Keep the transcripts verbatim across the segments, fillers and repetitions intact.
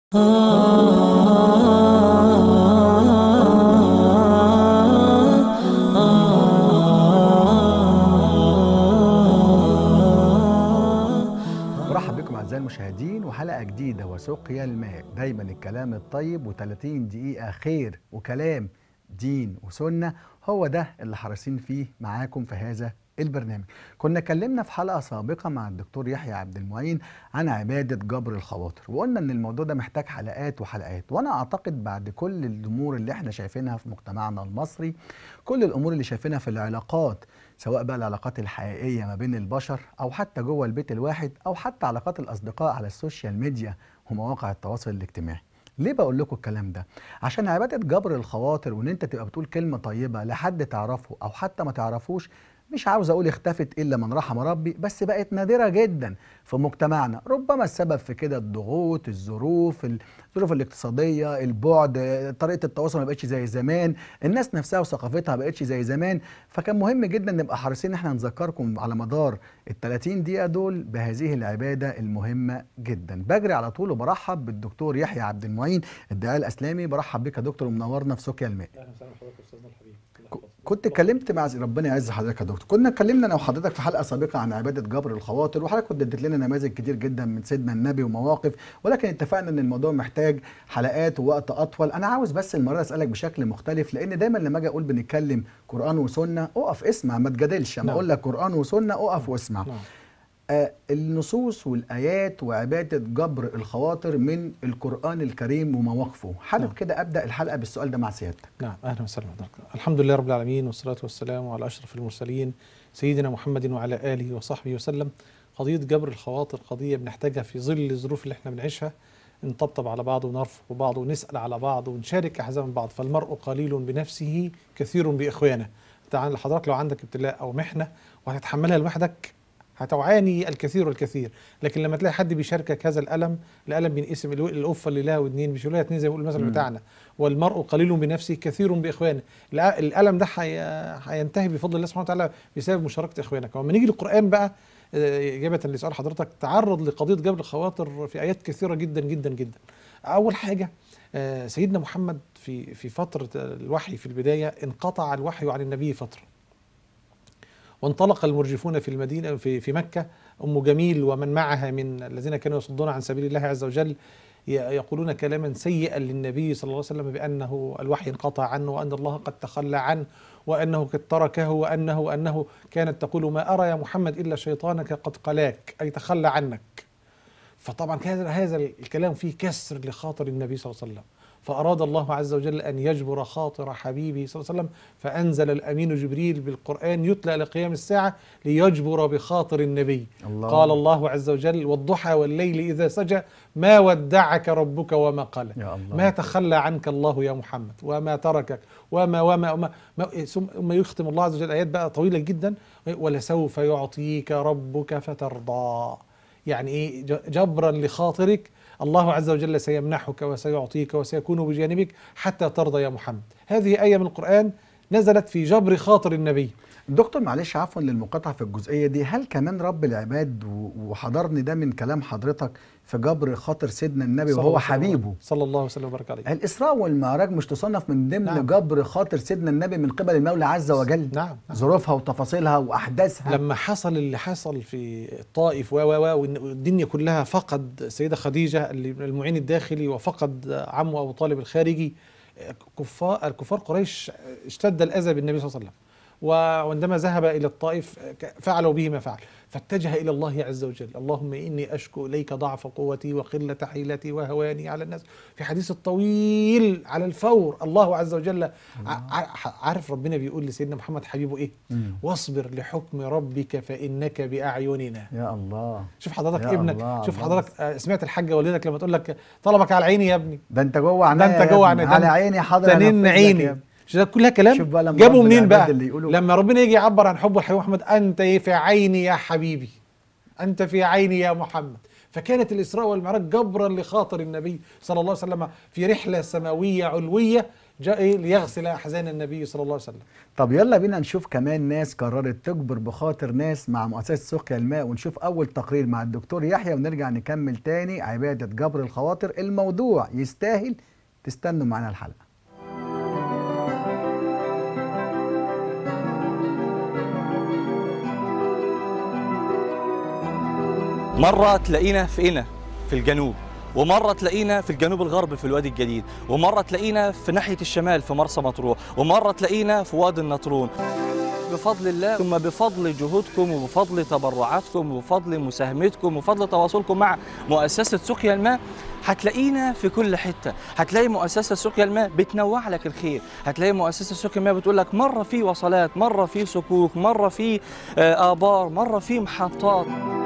مرحب بكم أعزائي المشاهدين وحلقة جديدة وسقيا الماء. دايما الكلام الطيب وثلاثين دقيقة خير وكلام دين وسنة، هو ده اللي حريصين فيه معاكم في هذا البرنامج. كنا اتكلمنا في حلقة سابقة مع الدكتور يحيى عبد المعين عن عبادة جبر الخواطر، وقلنا ان الموضوع ده محتاج حلقات وحلقات. وانا اعتقد بعد كل الامور اللي احنا شايفينها في مجتمعنا المصري، كل الامور اللي شايفينها في العلاقات، سواء بقى العلاقات الحقيقية ما بين البشر أو حتى جوه البيت الواحد أو حتى علاقات الأصدقاء على السوشيال ميديا ومواقع التواصل الاجتماعي. ليه بقول لكم الكلام ده؟ عشان عبادة جبر الخواطر، وإن أنت تبقى بتقول كلمة طيبة لحد تعرفه أو حتى ما تعرفوش، مش عاوز أقول اختفت إلا من رحم ربي، بس بقت نادرة جدا في مجتمعنا. ربما السبب في كده الضغوط، الظروف، الظروف الاقتصادية، البعد، طريقة التواصل ما بقتش زي زمان، الناس نفسها وثقافتها ما بقتش زي زمان. فكان مهم جدا نبقى حريصين ان احنا نذكركم على مدار ال ثلاثين دقيقة دول بهذه العبادة المهمة جدا. بجري على طول وبرحب بالدكتور يحيى عبد المعين الداعية الاسلامي. برحب بك يا دكتور ومنورنا في سقيا الماء. اهلا وسهلا بحضرتك يا استاذنا الحبيب. كنت اتكلمت مع ربنا يعز حضرتك يا دكتور، كنا اتكلمنا انا وحضرتك في حلقه سابقه عن عباده جبر الخواطر، وحضرتك كنت اديت لنا نماذج كتير جدا من سيدنا النبي ومواقف، ولكن اتفقنا ان الموضوع محتاج حلقات ووقت اطول. انا عاوز بس المره اسالك بشكل مختلف، لان دايما لما اجي اقول بنتكلم قران وسنه اقف اسمع ما تجادلش، اما اقول لك قران وسنه اقف واسمع. آه النصوص والآيات وعبادة جبر الخواطر من القرآن الكريم ومواقفه. حابب نعم. كده أبدأ الحلقة بالسؤال ده مع سيادتك. نعم، أهلا وسهلا بحضرتك. الحمد لله رب العالمين، والصلاة والسلام على أشرف المرسلين سيدنا محمد وعلى آله وصحبه وسلم. قضية جبر الخواطر قضية بنحتاجها في ظل الظروف اللي احنا بنعيشها، نطبطب على بعض ونرفق بعض ونسأل على بعض ونشارك أحزان بعض. فالمرء قليل بنفسه كثير بإخوانه. تعال حضرتك لو عندك ابتلاء أو محنة وهتتحملها لوحدك هتعاني الكثير والكثير، لكن لما تلاقي حد بيشاركك هذا الألم، الألم بينقسم القفة اللي لها ودنين، مش لها اتنين زي ما بيقول المثل بتاعنا. والمرء قليل بنفسه كثير بإخوانه. الألم ده هينتهي بفضل الله سبحانه وتعالى بسبب مشاركة إخوانك. وما نيجي للقرآن بقى، إجابة لسؤال حضرتك، تعرض لقضية جبر الخواطر في آيات كثيرة جدا جدا جدا. أول حاجة سيدنا محمد في في فترة الوحي في البداية انقطع الوحي عن النبي فترة، وانطلق المرجفون في المدينة في في مكة، أم جميل ومن معها من الذين كانوا يصدون عن سبيل الله عز وجل يقولون كلاما سيئا للنبي صلى الله عليه وسلم بأنه الوحي انقطع عنه، وأن الله قد تخلى عنه، وأنه قد تركه، وأنه وأنه كانت تقول ما أرى يا محمد إلا شيطانك قد قلاك، أي تخلى عنك. فطبعا كان هذا الكلام فيه كسر لخاطر النبي صلى الله عليه وسلم، فأراد الله عز وجل أن يجبر خاطر حبيبه صلى الله عليه وسلم، فأنزل الأمين جبريل بالقرآن يتلى لقيام الساعة ليجبر بخاطر النبي. الله. قال الله عز وجل والضحى والليل إذا سجى ما ودعك ربك وما قلى، ما تخلى عنك الله يا محمد وما تركك وما وما, وما, وما ثم يختم الله عز وجل آيات بقى طويلة جدا، ولسوف يعطيك ربك فترضى. يعني إيه؟ جبرا لخاطرك الله عز وجل سيمنحك وسيعطيك وسيكون بجانبك حتى ترضى يا محمد. هذه آية من القرآن نزلت في جبر خاطر النبي. دكتور معلش عفوا للمقاطعة في الجزئية دي، هل كمان رب العباد وحضرني ده من كلام حضرتك في جبر خاطر سيدنا النبي وهو حبيبه صلى الله وسلم وبارك عليه، الإسراء والمعراج مش تصنف من ضمن نعم. جبر خاطر سيدنا النبي من قبل المولى عز وجل؟ نعم. نعم. ظروفها وتفاصيلها وأحداثها. لما حصل اللي حصل في الطائف و و والدنيا كلها، فقد السيدة خديجة المعين الداخلي وفقد عمه أبو طالب الخارجي، كفار الكفار قريش اشتد الأذى بالنبي صلى الله عليه وسلم، وعندما ذهب إلى الطائف فعلوا به ما فعل، فاتجه إلى الله عز وجل، اللهم إني أشكو إليك ضعف قوتي وقلة حيلتي وهواني على الناس. في حديث الطويل على الفور الله عز وجل عارف ربنا بيقول لسيدنا محمد حبيبه إيه؟ مم. واصبر لحكم ربك فإنك بأعيننا. يا الله. شوف حضرتك ابنك، الله شوف الله. حضرتك سمعت الحاجة والدتك لما تقول لك طلبك على عيني يا ابني، ده أنت جوه عيني، ده أنت جوه عيني، على عيني حاضر تنين عيني. مش ده كلها كلام جابوا منين بقى؟ لما ربنا يجي يعبر عن حب الحبيب محمد، أنت في عيني يا حبيبي، أنت في عيني يا محمد، فكانت الإسراء والمعراج جبرا لخاطر النبي صلى الله عليه وسلم في رحلة سماوية علوية جاء ليغسل أحزان النبي صلى الله عليه وسلم. طب يلا بينا نشوف كمان ناس قررت تجبر بخاطر ناس مع مؤسسة سقيا الماء، ونشوف أول تقرير مع الدكتور يحيى ونرجع نكمل تاني عبادة جبر الخواطر. الموضوع يستاهل تستنوا معنا الحلقة. مرة تلاقينا في قنا في الجنوب، ومرة تلاقينا في الجنوب الغربي في الوادي الجديد، ومرة تلاقينا في ناحية الشمال في مرسى مطروح، ومرة تلاقينا في وادي النطرون. بفضل الله ثم بفضل جهودكم وبفضل تبرعاتكم وبفضل مساهمتكم وبفضل تواصلكم مع مؤسسة سقيا الماء هتلاقينا في كل حتة. هتلاقي مؤسسة سقيا الماء بتنوع لك الخير، هتلاقي مؤسسة سقيا الماء بتقول لك مرة في وصلات، مرة في صكوك، مرة في آبار، مرة في محطات.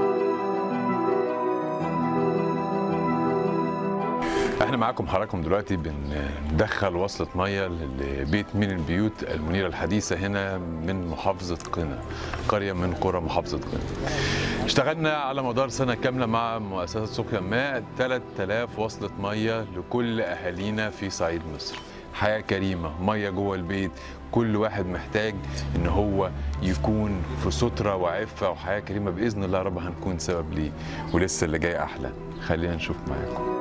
احنا معاكم حضراتكم دلوقتي بندخل وصلة مية لبيت من البيوت المنيرة الحديثة هنا من محافظة قنا، قرية من قرى محافظة قنا. اشتغلنا على مدار سنة كاملة مع مؤسسة سقيا الماء ثلاثة آلاف وصلة مية لكل أهالينا في صعيد مصر. حياة كريمة، مية جوه البيت، كل واحد محتاج ان هو يكون في سترة وعفة وحياة كريمة بإذن الله رب هنكون سبب ليه، ولسه اللي جاي أحلى. خلينا نشوف معاكم.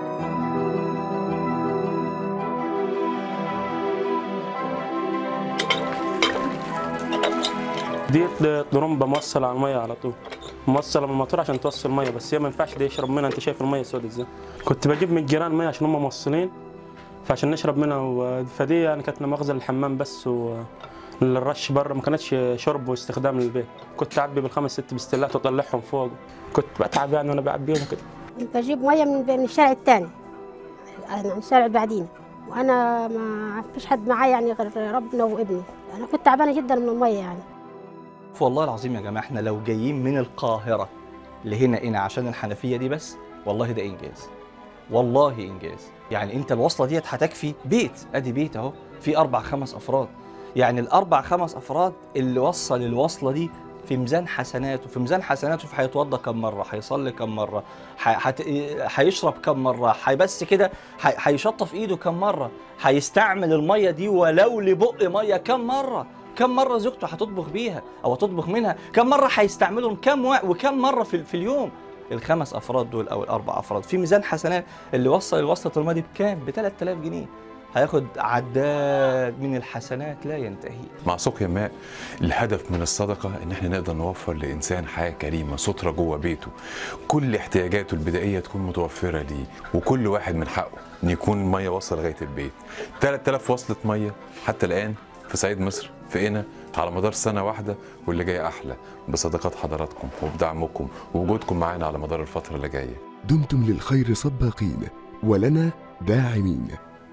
ديت ضرمبه موصله على الميه على طول، موصله من الموتور عشان توصل ميه، بس هي ما ينفعش دي يشرب منها. انت شايف الميه سودة ازاي؟ كنت بجيب من الجيران ميه عشان هم موصلين فعشان نشرب منها، فدي يعني كانت مخزن الحمام بس، والرش بره ما كانتش شرب واستخدام للبيت. كنت اعبي بالخمس ست بستلات واطلعهم فوق، كنت بتعب يعني وانا بعبيهم كده. بجيب ميه من الشارع الثاني، من الشارع بعدين، وانا ما فيش حد معايا يعني غير ربنا وابني. انا كنت تعبانه جدا من الميه يعني. والله العظيم يا جماعه احنا لو جايين من القاهره لهنا هنا عشان الحنفيه دي بس، والله ده انجاز، والله انجاز. يعني انت الوصله ديت هتكفي بيت، ادي بيت اهو في اربع خمس افراد، يعني الاربع خمس افراد اللي وصل الوصله دي في ميزان حسناته، في ميزان حسناته هيتوضى كم مره، هيصلي كم مره، هيشرب كم مره، بس كده هيشطف ايده كم مره، هيستعمل الميه دي ولو لبق ميه كم مره، كم مره زوجته هتطبخ بيها او هتطبخ منها، كم مره هيستعملهم، كم وكم مره في, في اليوم. الخمس افراد دول او الاربع افراد في ميزان حسنات اللي وصل الوصله الماء دي بكام؟ ب ثلاثة آلاف جنيه، هياخد عداد من الحسنات لا ينتهي. مع سقيا الماء الهدف من الصدقه ان احنا نقدر نوفر لانسان حياه كريمه، ستره جوه بيته، كل احتياجاته البدائيه تكون متوفره ليه، وكل واحد من حقه ان يكون ميه واصله لغايه البيت. ثلاثة آلاف وصله ميه حتى الان في صعيد مصر في قنا على مدار سنه واحده، واللي جاي احلى بصدقات حضراتكم وبدعمكم ووجودكم معانا على مدار الفتره اللي جايه. دمتم للخير سباقين ولنا داعمين.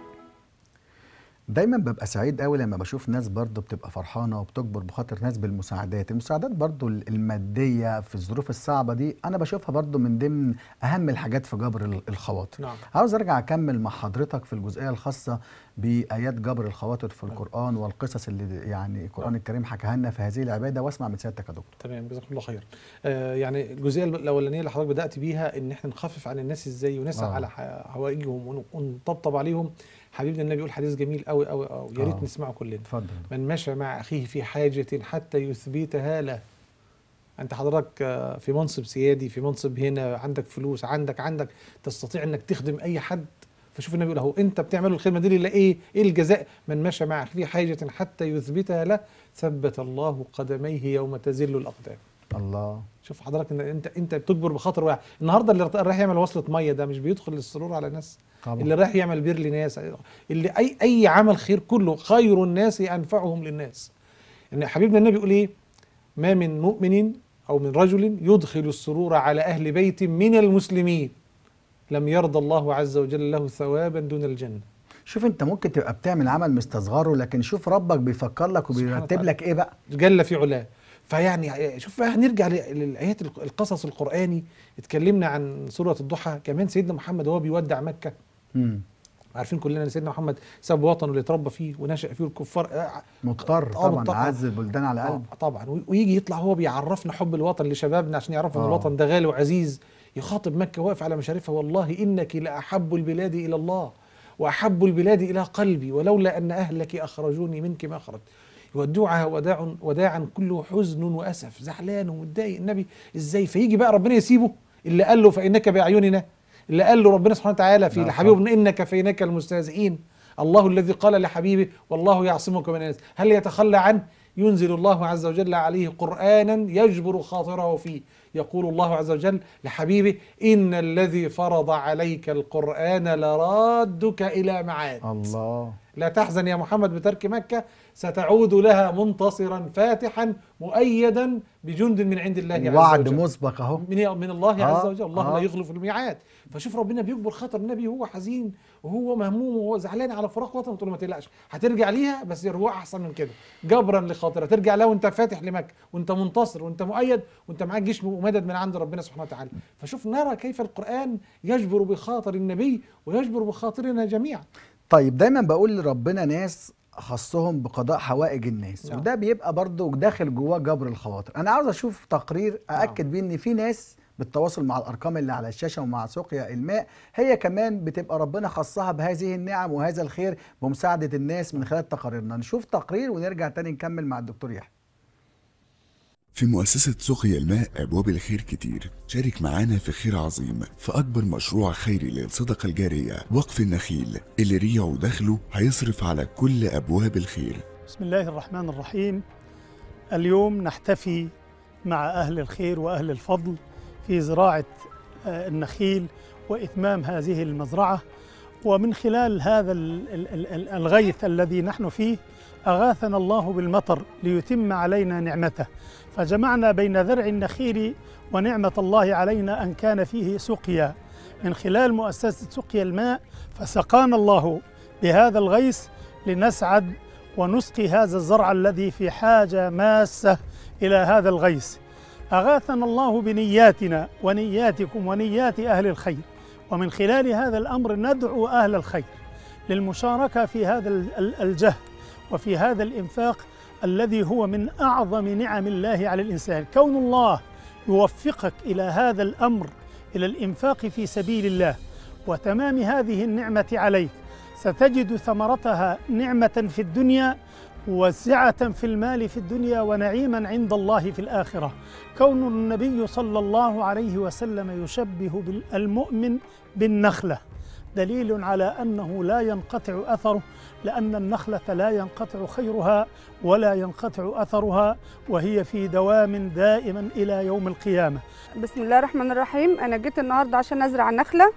دايما ببقى سعيد قوي لما بشوف ناس برضو بتبقى فرحانه وبتجبر بخاطر ناس بالمساعدات، المساعدات برضو الماديه في الظروف الصعبه دي انا بشوفها برضو من ضمن اهم الحاجات في جبر الخواطر. نعم. عاوز ارجع اكمل مع حضرتك في الجزئيه الخاصه بايات جبر الخواطر في القران والقصص اللي يعني القران الكريم حكاها لنا في هذه العباده، واسمع من سيادتك يا دكتور. تمام، جزاكم الله خير. آه يعني الجزئيه الاولانيه اللي حضرتك بدات بيها ان احنا نخفف عن الناس ازاي ونسعى آه. على حوائجهم ونطبطب عليهم. حبيبنا النبي يقول حديث جميل قوي قوي قوي، يا ريت آه. نسمعه كلنا. اتفضل. من مشى مع اخيه في حاجه حتى يثبتها له. انت حضرتك في منصب سيادي، في منصب هنا، عندك فلوس، عندك عندك تستطيع انك تخدم اي حد، فشوف النبي يقول اهو انت بتعمل الخدمه دي لله، ايه ايه الجزاء؟ من مشى مع اخيه في حاجه حتى يثبتها له ثبت الله قدميه يوم تزل الاقدام. الله. شوف حضرتك ان انت انت بتجبر بخاطر واحد. النهارده اللي رايح يعمل وصله ميه ده مش بيدخل للسرور على ناس طبعا. اللي رايح يعمل بير لناس، اللي اي اي عمل خير كله خير الناس انفعهم للناس. ان حبيبنا النبي يقول ايه؟ ما من مؤمن او من رجل يدخل السرور على اهل بيت من المسلمين لم يرضى الله عز وجل له ثوابا دون الجنه. شوف انت ممكن تبقى بتعمل عمل مستصغره، لكن شوف ربك بيفكر لك وبيرتب لك ايه بقى جل في علاه. فيعني شوف هنرجع للايات القصص القراني. اتكلمنا عن سوره الضحى، كمان سيدنا محمد وهو بيودع مكه. امم عارفين كلنا ان سيدنا محمد ساب وطنه اللي اتربى فيه ونشأ فيه الكفار، مضطر طبعا، اعز البلدان على قلبه طبعا. ويجي يطلع هو بيعرفنا حب الوطن لشبابنا عشان يعرفوا ان الوطن ده غالي وعزيز. يخاطب مكة واقف على مشارفها: والله إنك لأحب البلاد إلى الله وأحب البلاد إلى قلبي، ولولا أن أهلك أخرجوني منك ما خرجت. يودعها وداع وداعا كله حزن وأسف، زعلان ومتضايق النبي إزاي. فيجي بقى ربنا يسيبه اللي قال له فإنك بأعيننا، اللي قال له ربنا سبحانه وتعالى في لحبيبه إنك فإنك المستهزئين، الله الذي قال لحبيبه والله يعصمك من الناس، هل يتخلى عنه؟ ينزل الله عز وجل عليه قرآنا يجبر خاطره فيه. يقول الله عز وجل لحبيبه: إن الذي فرض عليك القرآن لرادك إلى معاد. الله. لا تحزن يا محمد بترك مكة، ستعود لها منتصرا فاتحا مؤيدا بجند من عند الله عز وجل. وعد مسبق اهو من من الله آه عز وجل، الله آه لا يخلف الميعاد. فشوف ربنا بيجبر خاطر النبي وهو حزين وهو مهموم وهو زعلان على فراق وطن، تقول له ما تقلقش هترجع ليها، بس الرجوع احسن من كده، جبرا لخاطرها ترجع لها وانت فاتح لمكة وانت منتصر وانت مؤيد وانت معاك جيش ومدد من عند ربنا سبحانه وتعالى. فشوف نرى كيف القرآن يجبر بخاطر النبي ويجبر بخاطرنا جميعا. طيب دايما بقول لربنا ناس خصهم بقضاء حوائج الناس، نعم. وده بيبقى برضه داخل جواه جبر الخواطر. انا عاوز اشوف تقرير ااكد بيه ان في ناس بالتواصل مع الارقام اللي على الشاشه ومع سقيا الماء هي كمان بتبقى ربنا خصها بهذه النعم وهذا الخير بمساعده الناس من خلال تقاريرنا. نشوف تقرير ونرجع تاني نكمل مع الدكتور يحيى. في مؤسسة سقيا الماء أبواب الخير كتير. شارك معانا في خير عظيم في أكبر مشروع خيري للصدقة الجارية، وقف النخيل، اللي ريعه ودخله هيصرف على كل أبواب الخير. بسم الله الرحمن الرحيم. اليوم نحتفي مع أهل الخير وأهل الفضل في زراعة النخيل وإتمام هذه المزرعة، ومن خلال هذا الغيث الذي نحن فيه أغاثنا الله بالمطر ليتم علينا نعمته، فجمعنا بين زرع النخيل ونعمة الله علينا أن كان فيه سقيا من خلال مؤسسة سقيا الماء، فسقانا الله بهذا الغيث لنسعد ونسقي هذا الزرع الذي في حاجة ماسة إلى هذا الغيث. أغاثنا الله بنياتنا ونياتكم ونيات أهل الخير، ومن خلال هذا الأمر ندعو أهل الخير للمشاركة في هذا الجهد وفي هذا الإنفاق الذي هو من أعظم نعم الله على الإنسان. كون الله يوفقك إلى هذا الأمر، إلى الإنفاق في سبيل الله وتمام هذه النعمة عليك، ستجد ثمرتها نعمة في الدنيا وسعة في المال في الدنيا ونعيما عند الله في الآخرة. كون النبي صلى الله عليه وسلم يشبه المؤمن بالنخلة دليل على أنه لا ينقطع أثره، لأن النخلة لا ينقطع خيرها ولا ينقطع أثرها، وهي في دوام دائما إلى يوم القيامة. بسم الله الرحمن الرحيم. أنا جيت النهاردة عشان أزرع نخلة،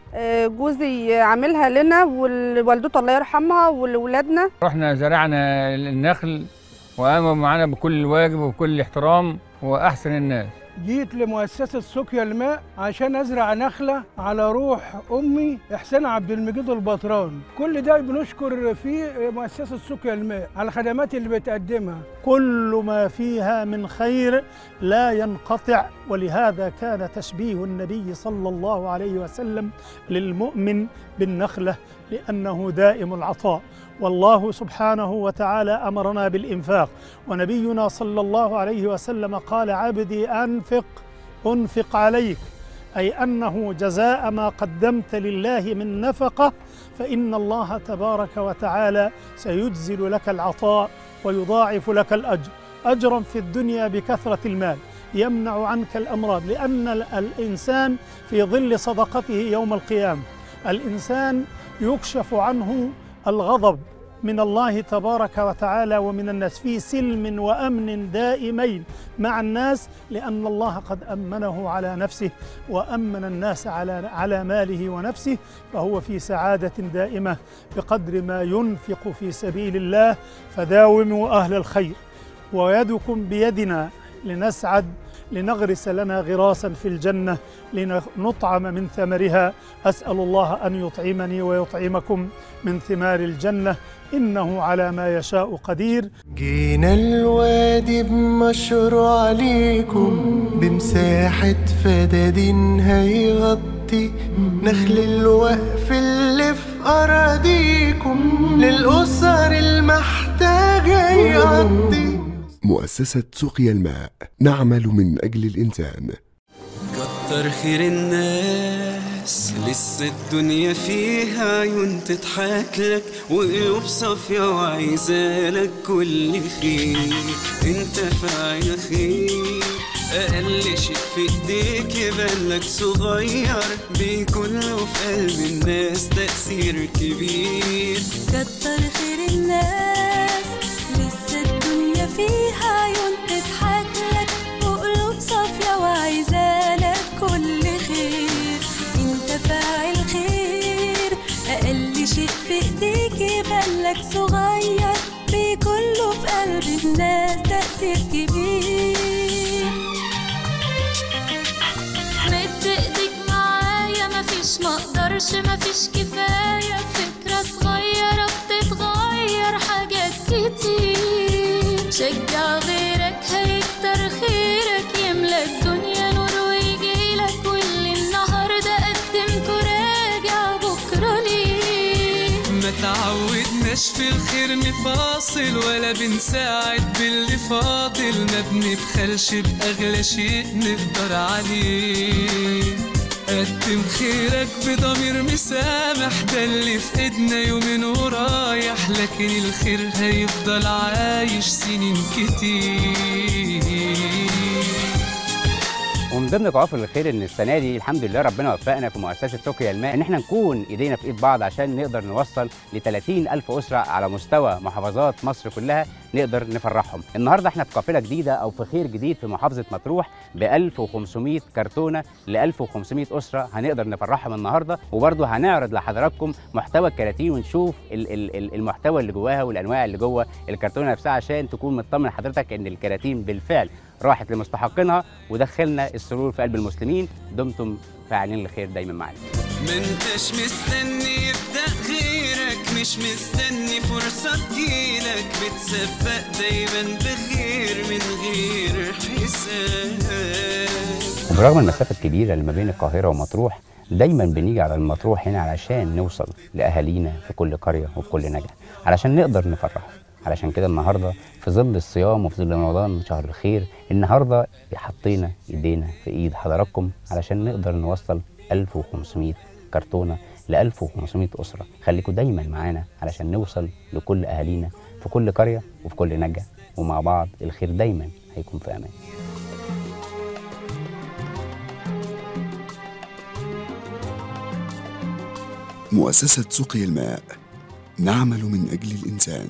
جوزي عاملها لنا ووالدته الله يرحمها ولولادنا. رحنا زرعنا النخل وقاموا معنا بكل الواجب وبكل الاحترام وأحسن الناس. جيت لمؤسسة سقيا الماء عشان أزرع نخلة على روح أمي إحسان عبد المجيد البطران. كل ده بنشكر فيه مؤسسة سقيا الماء على الخدمات اللي بتقدمها. كل ما فيها من خير لا ينقطع، ولهذا كان تشبيه النبي صلى الله عليه وسلم للمؤمن بالنخلة لأنه دائم العطاء. والله سبحانه وتعالى أمرنا بالإنفاق، ونبينا صلى الله عليه وسلم قال: عبدي أنفق أنفق عليك، أي أنه جزاء ما قدمت لله من نفقة فإن الله تبارك وتعالى سيجزل لك العطاء ويضاعف لك الأجر، أجرا في الدنيا بكثرة المال يمنع عنك الأمراض، لأن الإنسان في ظل صدقته يوم القيامة الإنسان يكشف عنه الغضب من الله تبارك وتعالى ومن الناس، في سلم وأمن دائمين مع الناس، لأن الله قد أمنه على نفسه وأمن الناس على على ماله ونفسه، فهو في سعادة دائمة بقدر ما ينفق في سبيل الله. فداوموا أهل الخير ويدكم بيدنا لنسعد، لنغرس لنا غراسا في الجنة لنطعم من ثمرها. أسأل الله أن يطعمني ويطعمكم من ثمار الجنة، إنه على ما يشاء قدير. جينا الوادي بمشروع عليكم بمساحة فدادين هيغطي نخل الوقف اللي في أراضيكم للأسر المحتاجة يقضي. مؤسسة سقيا الماء، نعمل من أجل الإنسان. كتر خير الناس لسه الدنيا فيها عيون تضحك لك وقلوب صافية وعايزالك كل خير. انت فاعل خير، أقل شيء في ايديك يبانلك صغير، بيكون له في قلب الناس تأثير كبير. كتر خير الناس لسه الدنيا فيها عيون تضحك لك وقلوب صافية وعايزالك كل خير. انت فاعل خير، أقل شيء في ايديك يبانلك صغير، بيكون له في قلب الناس تأثير كبير. مد ايديك معايا، مفيش مقدرش مفيش كفاية، فكرة صغيرة بتتغير حاجات كتير. شجع غيرك هيكتر خيرك، يملى الدنيا نور ويجيلك، واللي النهاردة قدمته راجع بكرة ليه. ما تعودناش في الخير نفاصل ولا بنساعد باللي فاضل، ما بنبخلش بأغلى شيء نقدر عليه. قدم خيرك بضمير مسامح، ده اللي في ايدنا يومين ورايح، لكن الخير هيفضل عايش سنين كتير. ومن ضمن قوافل الخير ان السنه دي الحمد لله ربنا وفقنا في مؤسسه سقيا الماء ان احنا نكون ايدينا في ايد بعض عشان نقدر نوصل ل ثلاثين ألف اسره على مستوى محافظات مصر كلها نقدر نفرحهم. النهارده احنا في قافله جديده او في خير جديد في محافظه مطروح ب ألف وخمسمائة كرتونه ل ألف وخمسمائة اسره هنقدر نفرحهم النهارده، وبرده هنعرض لحضراتكم محتوى الكراتين ونشوف المحتوى اللي جواها والانواع اللي جوه الكرتونه نفسها عشان تكون مطمن حضرتك ان الكراتين بالفعل راحت لمستحقينها ودخلنا السرور في قلب المسلمين. دمتم فاعلين الخير دايما معانا. ما انتش مستني يبدأ غيرك، مش مستني فرصة تجيلك، بتسبق دايما بخير من غير حساب. وبرغم المسافة الكبيرة اللي ما بين القاهرة ومطروح دايما بنيجي على المطروح هنا علشان نوصل لأهالينا في كل قرية وفي كل نجع علشان نقدر نفرحهم. علشان كده النهارده في ظل الصيام وفي ظل رمضان شهر الخير، النهارده حطينا ايدينا في ايد حضراتكم علشان نقدر نوصل ألف وخمسمائة كرتونه ل ألف وخمسمائة اسره. خليكم دايما معانا علشان نوصل لكل اهالينا في كل قريه وفي كل نجع، ومع بعض الخير دايما هيكون في امان. مؤسسة سقيا الماء، نعمل من أجل الإنسان.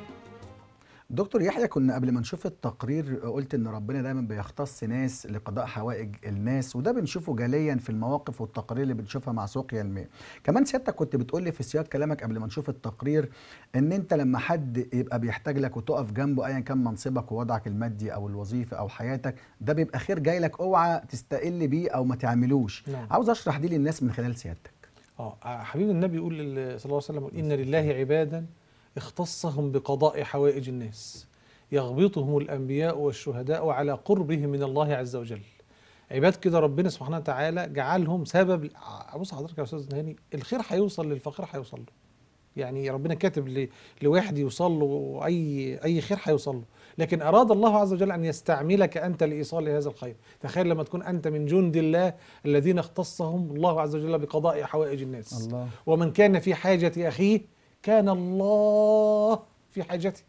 دكتور يحيى، كنا قبل ما نشوف التقرير قلت ان ربنا دايما بيختص ناس لقضاء حوائج الناس، وده بنشوفه جليا في المواقف والتقارير اللي بنشوفها مع سقيا الماء. كمان سيادتك كنت بتقول لي في سياق كلامك قبل ما نشوف التقرير ان انت لما حد يبقى بيحتاج لك وتقف جنبه ايا كان منصبك ووضعك المادي او الوظيفي او حياتك، ده بيبقى خير جاي لك، اوعى تستقل بيه او ما تعملوش. نعم. عاوز اشرح دي للناس من خلال سيادتك. اه حبيب النبي يقول صلى الله عليه وسلم: ان لله عبادا اختصهم بقضاء حوائج الناس، يغبطهم الأنبياء والشهداء على قربهم من الله عز وجل. عباد كده ربنا سبحانه وتعالى جعلهم سبب. بص حضرتك يا أستاذ هاني، الخير هيوصل للفقير هيوصل له، يعني ربنا كاتب لواحد يوصل له أي أي خير هيوصل له، لكن أراد الله عز وجل أن يستعملك أنت لإيصال هذا الخير. تخيل لما تكون أنت من جند الله الذين اختصهم الله عز وجل بقضاء حوائج الناس. الله. ومن كان في حاجة أخيه كان الله في حاجته.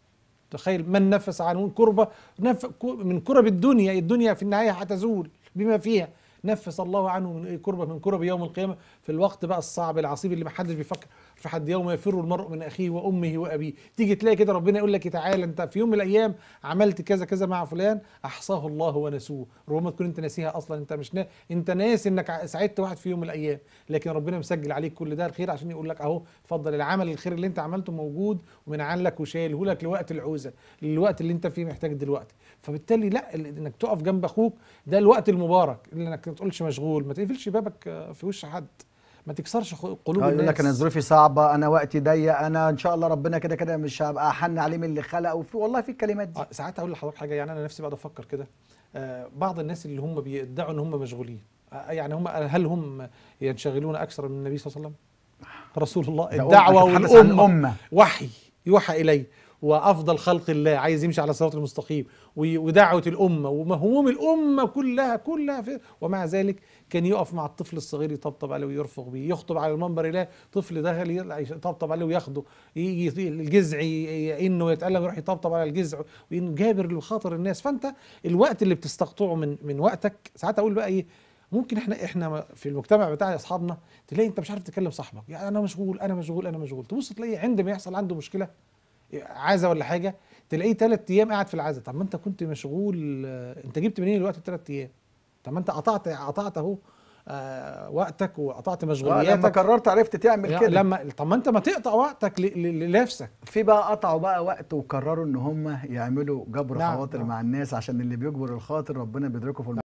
تخيل من نفس عنه كربة من كرب الدنيا، الدنيا في النهاية هتزول بما فيها، نفس الله عنه من كربة من كرب يوم القيامة في الوقت بقى الصعب العصيب اللي ما حدش بيفكر في حد. يوم يفر المرء من أخيه وأمه وأبيه، تيجي تلاقي كده ربنا يقول لك تعالى أنت في يوم من الأيام عملت كذا كذا مع فلان، أحصاه الله ونسوه. ربما تكون أنت ناسيها أصلا، أنت مش نا... أنت ناسي إنك ساعدت واحد في يوم من الأيام، لكن ربنا مسجل عليك كل ده الخير عشان يقول لك أهو اتفضل العمل الخير اللي أنت عملته موجود ومن عنك وشايله لك لوقت العوزة، للوقت اللي أنت فيه محتاج دلوقتي. فبالتالي لا، انك تقف جنب اخوك ده الوقت المبارك، اللي انك ما تقولش مشغول، ما تقفلش بابك في وش حد، ما تكسرش قلوب الناس. يقول لك انا ظروفي صعبه، انا وقتي ضيق، انا ان شاء الله ربنا كده كده مش هبقى احن عليه من اللي خلقه. وفي والله في الكلمات دي. آه ساعات اقول لحضرتك حاجه، يعني انا نفسي بقعد افكر كده. آه بعض الناس اللي هم بيدعوا ان هم مشغولين، آه يعني هم هل هم ينشغلون اكثر من النبي صلى الله عليه وسلم؟ رسول الله الدعوه والامه وحي يوحى اليه، وافضل خلق الله عايز يمشي على الصراط المستقيم، ودعوه الامه ومهموم الامه كلها كلها في، ومع ذلك كان يقف مع الطفل الصغير يطبطب عليه ويرفق بيه، يخطب على المنبر يلاقي طفل داخل يطبطب عليه وياخده، يجي الجذع انه يتألم يروح يطبطب على الجذع، وانه جابر لخاطر الناس. فانت الوقت اللي بتستقطعه من من وقتك، ساعات اقول بقى ايه، ممكن احنا احنا في المجتمع بتاع اصحابنا تلاقي انت مش عارف تكلم صاحبك، يعني انا مشغول انا مشغول انا مشغول، تبص تلاقي عندما يحصل عنده مشكله عازه ولا حاجه تلاقيه ثلاث ايام قاعد في العزا. طب ما انت كنت مشغول، انت جبت منين الوقت الثلاث ايام؟ طب ما انت قطعت قطعت اهو آه وقتك وقطعت مشغولياتك. لما قررت عرفت تعمل كده. لما طب ما انت ما تقطع وقتك لنفسك. في بقى قطعوا بقى وقت وقرروا ان هم يعملوا جبر نعم خواطر نعم. مع الناس، عشان اللي بيجبر الخاطر ربنا بيدركه في الم...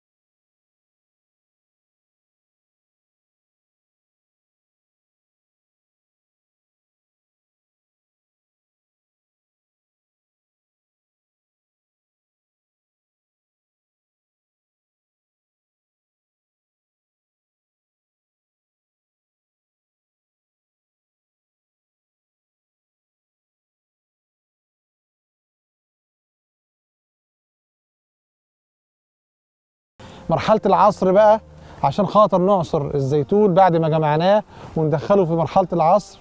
مرحلة العصر بقى عشان خاطر نعصر الزيتون بعد ما جمعناه وندخله في مرحلة العصر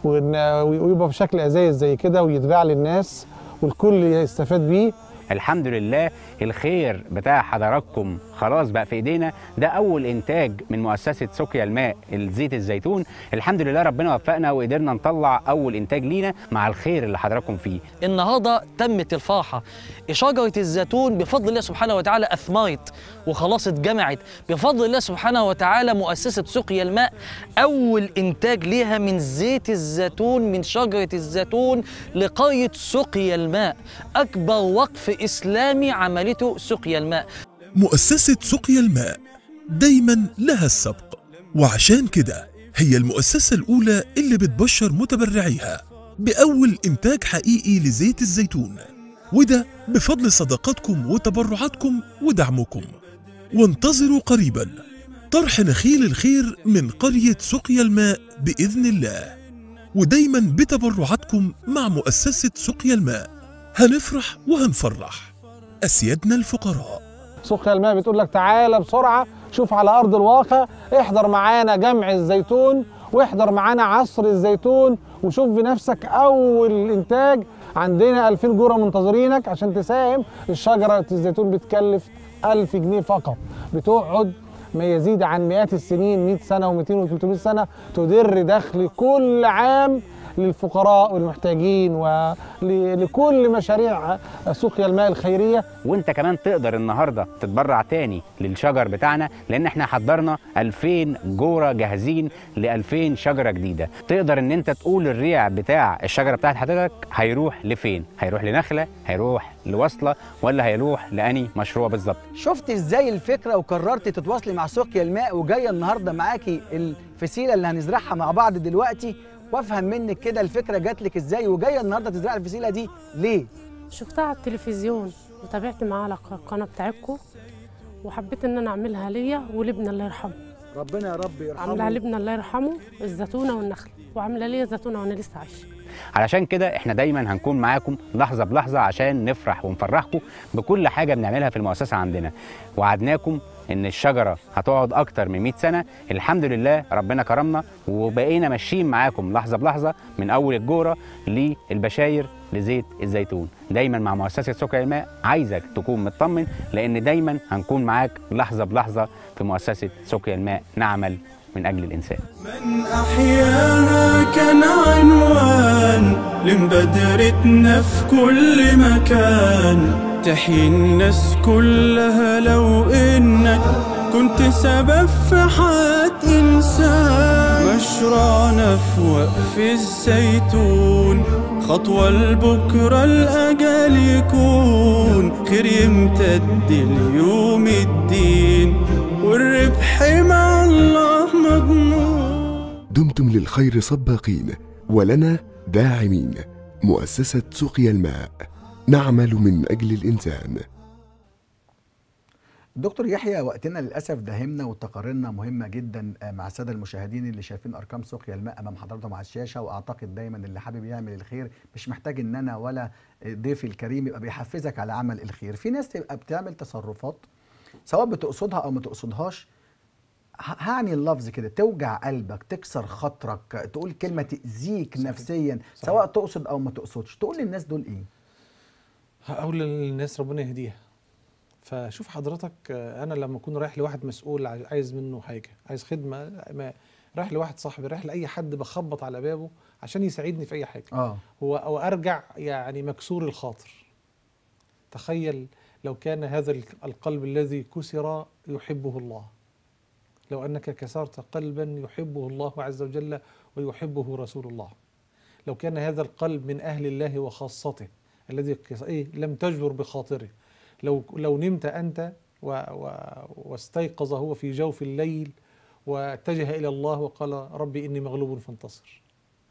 ويبقى في شكل ازايز زي كده ويتباع للناس والكل يستفاد بيه. الحمد لله الخير بتاع حضراتكم خلاص بقى في ايدينا. ده اول انتاج من مؤسسه سقيا الماء الزيت الزيتون. الحمد لله ربنا وفقنا وقدرنا نطلع اول انتاج لينا مع الخير اللي حضراتكم فيه. النهارده تمت الفرحه، شجره الزيتون بفضل الله سبحانه وتعالى اثمرت وخلاص اتجمعت بفضل الله سبحانه وتعالى. مؤسسه سقيا الماء اول انتاج ليها من زيت الزيتون من شجره الزيتون لقريه سقيا الماء، اكبر وقف اسلامي عملته سقيا الماء. مؤسسة سقيا الماء دايما لها السبق، وعشان كده هي المؤسسة الأولى اللي بتبشر متبرعيها بأول إنتاج حقيقي لزيت الزيتون، وده بفضل صدقاتكم وتبرعاتكم ودعمكم. وانتظروا قريبا طرح نخيل الخير من قرية سقيا الماء بإذن الله، ودايما بتبرعاتكم مع مؤسسة سقيا الماء هنفرح وهنفرح أسيادنا الفقراء. سقيا الماء بتقول لك تعالى بسرعة شوف على أرض الواقع، احضر معانا جمع الزيتون واحضر معانا عصر الزيتون وشوف بنفسك أول إنتاج. عندنا ألفين جرة منتظرينك عشان تساهم. الشجرة الزيتون بتكلف ألف جنيه فقط، بتقعد ما يزيد عن مئات السنين، مئة سنة ومئتين وثلاثمئة سنة، تدر دخل كل عام للفقراء والمحتاجين ولكل مشاريع سقيا الماء الخيرية. وانت كمان تقدر النهارده تتبرع تاني للشجر بتاعنا، لان احنا حضرنا ألفين جوره جاهزين ل ألفين شجره جديده. تقدر ان انت تقول الريع بتاع الشجره بتاعت حضرتك هيروح لفين؟ هيروح لنخله، هيروح لوصله، ولا هيروح لاني مشروع بالظبط؟ شفت ازاي الفكره وقررت تتواصلي مع سقيا الماء وجايه النهارده معاكي الفسيله اللي هنزرعها مع بعض دلوقتي، وافهم منك كده الفكره جات لك ازاي وجايه النهارده تزرعي الفسيله دي ليه؟ شفتها على التلفزيون وتابعت معاها على القناه بتاعتكم وحبيت ان انا اعملها ليا ولابني الله يرحمه. ربنا يا رب يرحمه. عاملاها لابني الله يرحمه الزيتونه والنخل، وعامله ليا زيتونه وانا لسه عايشه. علشان كده احنا دايما هنكون معاكم لحظه بلحظه عشان نفرح ونفرحكم بكل حاجه بنعملها في المؤسسه عندنا. وعدناكم ان الشجره هتقعد اكتر من مئة سنه. الحمد لله ربنا كرمنا وبقينا ماشيين معاكم لحظه بلحظه من اول الجوره للبشاير لزيت الزيتون. دايما مع مؤسسه سقيا الماء عايزك تكون مطمن، لان دايما هنكون معاك لحظه بلحظه في مؤسسه سقيا الماء، نعمل من اجل الانسان. من احياها كان عنوان لمبادرتنا في كل مكان، تحيي الناس كلها لو انك كنت سبب في حياة انسان. مشروعنا في وقف الزيتون خطوة لبكرة الأجل يكون خير يمتد ليوم الدين والربح مع الله مضمون. دمتم للخير سباقين ولنا داعمين. مؤسسة سقيا الماء، نعمل من أجل الإنسان. دكتور يحيى، وقتنا للاسف داهمنا وتقاريرنا مهمه جدا مع الساده المشاهدين اللي شايفين ارقام سقيا الماء امام حضراتهم على الشاشه، واعتقد دايما اللي حابب يعمل الخير مش محتاج ان انا ولا ضيفي الكريم يبقى بيحفزك على عمل الخير. في ناس تبقى بتعمل تصرفات سواء بتقصدها او ما تقصدهاش، هعني اللفظ كده توجع قلبك، تكسر خاطرك، تقول كلمه تاذيك صحيح. نفسيا صحيح. سواء تقصد او ما تقصدش، تقول للناس دول ايه؟ هقول للناس ربنا يهديها. فشوف حضرتك، انا لما اكون رايح لواحد مسؤول عايز منه حاجه، عايز خدمه، ما رايح لواحد صاحبي، رايح لاي حد بخبط على بابه عشان يساعدني في اي حاجه اه هو او ارجع يعني مكسور الخاطر. تخيل لو كان هذا القلب الذي كسر يحبه الله، لو انك كسرت قلبا يحبه الله عز وجل ويحبه رسول الله، لو كان هذا القلب من اهل الله وخاصته الذي ايه لم تجبر بخاطره، لو لو نمت أنت و و واستيقظ هو في جوف الليل واتجه إلى الله وقال ربي إني مغلوب فانتصر،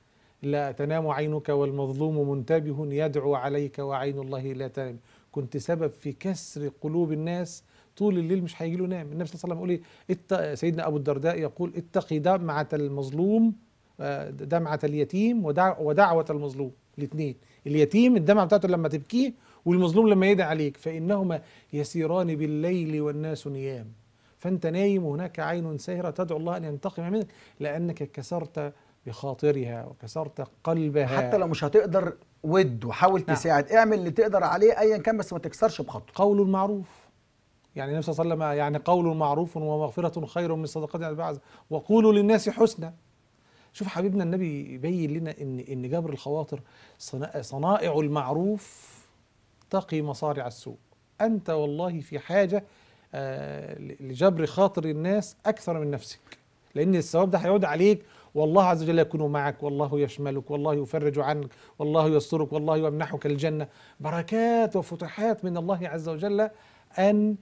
لا تنام عينك والمظلوم منتبه يدعو عليك وعين الله لا تنام، كنت سبب في كسر قلوب الناس طول الليل مش هيجي له نام. النبي صلى الله عليه وسلم يقول إيه، سيدنا أبو الدرداء يقول اتقي دمعة المظلوم، دمعة اليتيم ودعوة المظلوم، الاثنين، اليتيم الدمعة بتاعته لما تبكيه، والمظلوم لما يدعي عليك، فإنهما يسيران بالليل والناس نيام، فأنت نايم وهناك عين ساهرة تدعو الله أن ينتقم منك لأنك كسرت بخاطرها وكسرت قلبها. حتى لو مش هتقدر ود وحاول نعم. تساعد، اعمل اللي تقدر عليه أيا كان، بس ما تكسرش بخاطره. قول معروف، يعني النبي صلى الله عليه وسلم يعني قول معروف ومغفرة خير من صدقة على البعض وقولوا للناس حسنا. شوف حبيبنا النبي يبين لنا ان ان جبر الخواطر صنائع المعروف تقي مصارع السوء. انت والله في حاجه آه لجبر خاطر الناس اكثر من نفسك، لان الثواب ده هيعود عليك، والله عز وجل يكون معك، والله يشملك، والله يفرج عنك، والله يسترك، والله يمنحك الجنه، بركات وفتحات من الله عز وجل ان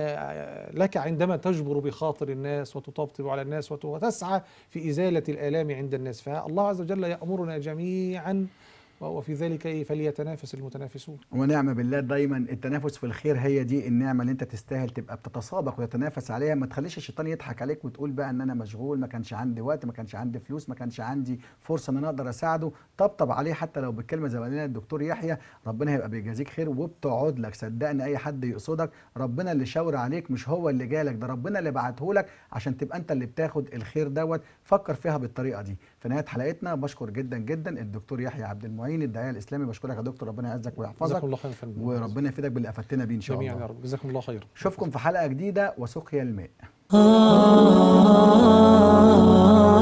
لك عندما تجبر بخاطر الناس وتطبطب على الناس وتسعى في إزالة الآلام عند الناس. فالله عز وجل يأمرنا جميعا وفي ذلك فليتنافس المتنافسون. ونعم بالله، دايما التنافس في الخير هي دي النعمه اللي انت تستاهل تبقى بتتسابق وتتنافس عليها. ما تخليش الشيطان يضحك عليك وتقول بقى ان انا مشغول، ما كانش عندي وقت، ما كانش عندي فلوس، ما كانش عندي فرصه ان انا اقدر اساعده. طبطب عليه حتى لو بالكلمه زي ما قال الدكتور يحيى، ربنا هيبقى بيجازيك خير وبتقعد لك. صدقني اي حد يقصدك ربنا اللي شاور عليك، مش هو اللي جالك، ده ربنا اللي بعته لك عشان تبقى انت اللي بتاخد الخير دوت. فكر فيها بالطريقه دي. في نهايه حلقتنا بشكر جدا جدا الدكتور يحيى عبد المعين الداعيه الاسلامي. بشكرك يا دكتور، ربنا يعزك ويحفظك. جزاكم الله خير يا فندم، وربنا يفيدك باللي افدتنا بيه ان شاء الله جميعا يا رب. جزاكم الله خير. اشوفكم في حلقه جديده وسقيا الماء.